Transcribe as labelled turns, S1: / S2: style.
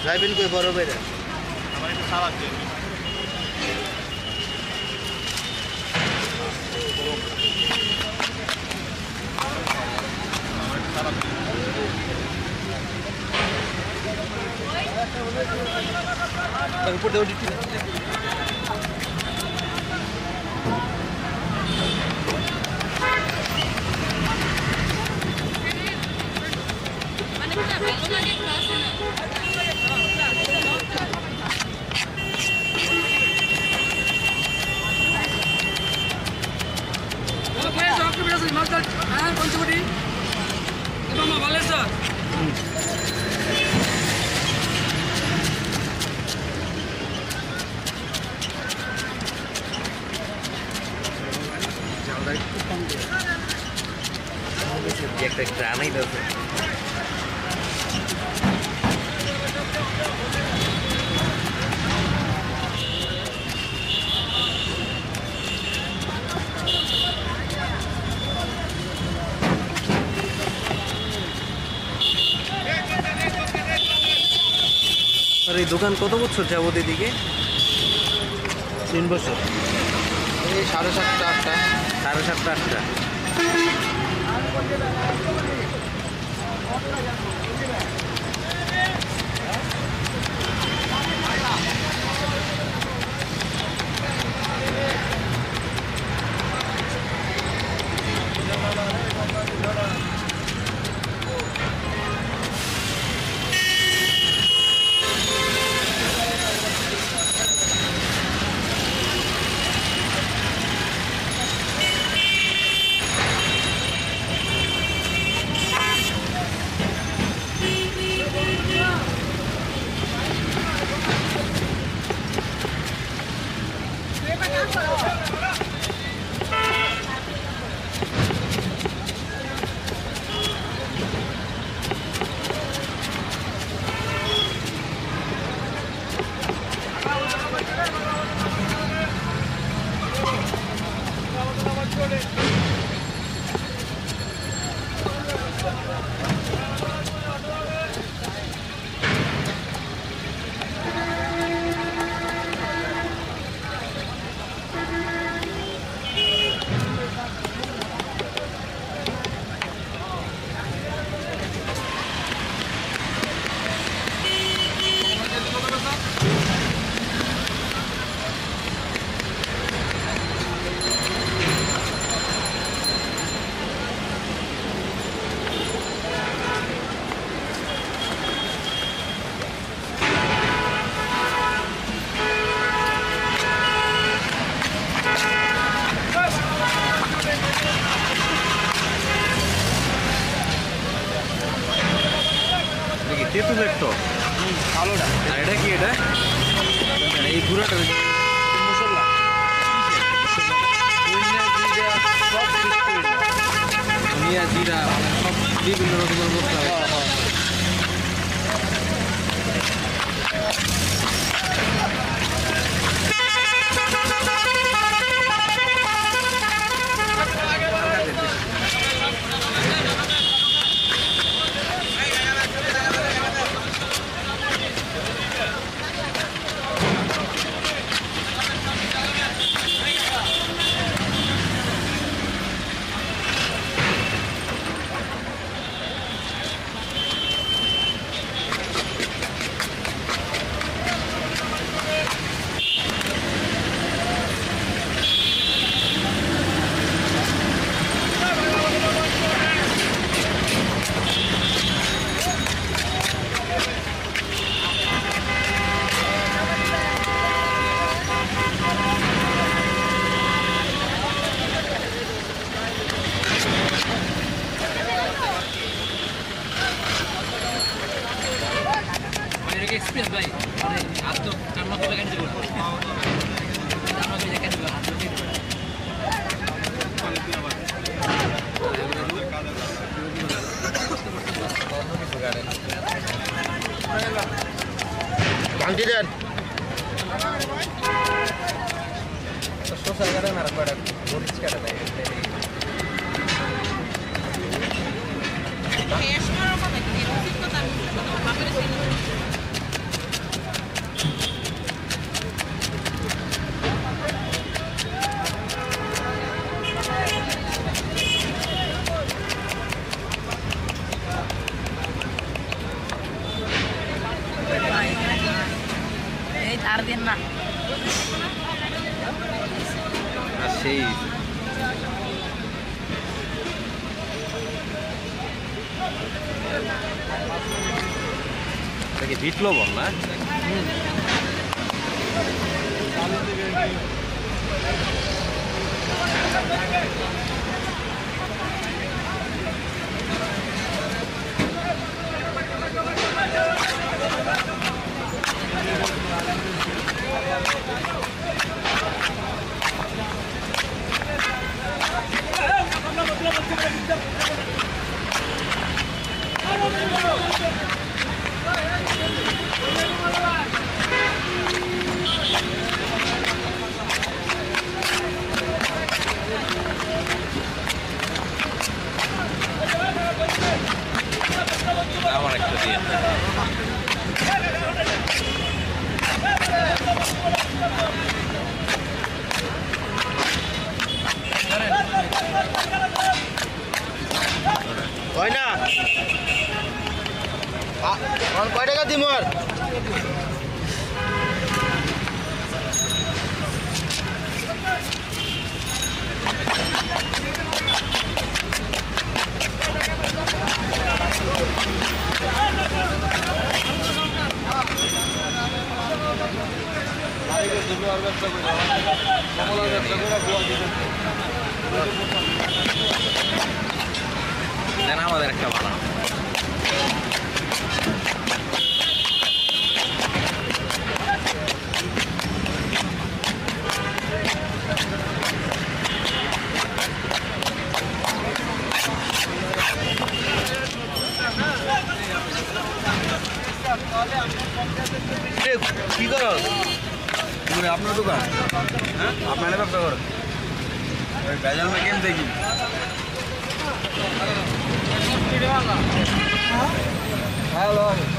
S1: যাইবেন কই বড় বাইরে
S2: আমার একটু সালাদ দিন
S1: উপর দেও দিতে একটা গ্রানাই দাও আর এই দোকান কত বছর যাবত এদিকে
S2: 3 বছর
S1: এই 7:30 8টা
S2: 7:30 8টা তেঁতুলের টক
S1: ভালোটা
S2: আর এটা কি এটা এই পুরাটা
S1: মশলা
S2: ধনিয়া জিরা সব বিভিন্ন রকমের মশলা
S3: एक्सपीरियंस भाई अरे आज तो काम तो लगा नहीं बोल काम तो लगा नहीं बोल आज तो
S1: ভাঙটি দেন সোশ্যাল কাটা না রাখবা মরিচ কাটা দেয়
S4: Cash mo naman, nag-i-office ko tayo. Mabilis din.
S2: এটা কি বিট লবণ না? আমার একটা দিয়ে
S1: হয় না কয় টাকা দিব আর
S2: দেন আমাদের একটা বানা
S1: কি করো
S2: আপনার দোকান হ্যাঁ আপনার ব্যবসা করেন ভেজাল না কেন দেখি
S1: হ্যালো